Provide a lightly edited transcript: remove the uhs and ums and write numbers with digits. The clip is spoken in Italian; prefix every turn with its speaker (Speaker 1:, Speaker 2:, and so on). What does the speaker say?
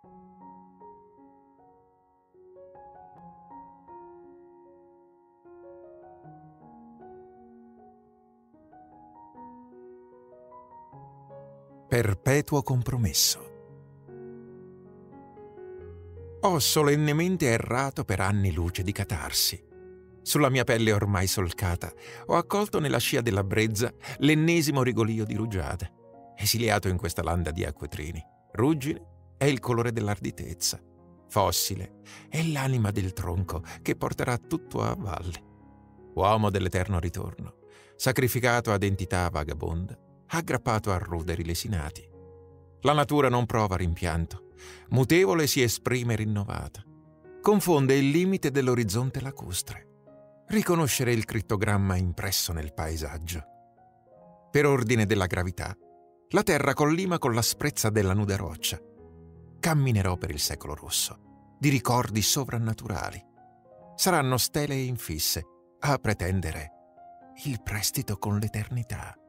Speaker 1: Perpetuo compromesso. Ho solennemente errato per anni luce di catarsi. Sulla mia pelle ormai solcata ho accolto nella scia della brezza l'ennesimo rigolio di rugiada. Esiliato in questa landa di acquitrini, ruggine è il colore dell'arditezza, fossile è l'anima del tronco che porterà tutto a valle. Uomo dell'eterno ritorno, sacrificato ad entità vagabonda, aggrappato a ruderi lesinati. La natura non prova rimpianto, mutevole si esprime rinnovata. Confonde il limite dell'orizzonte lacustre. Riconoscere il crittogramma impresso nel paesaggio. Per ordine della gravità, la terra collima con l'asprezza della nuda roccia. Camminerò per il secolo rosso, di ricordi sovrannaturali. Saranno stele infisse a pretendere il prestito con l'eternità.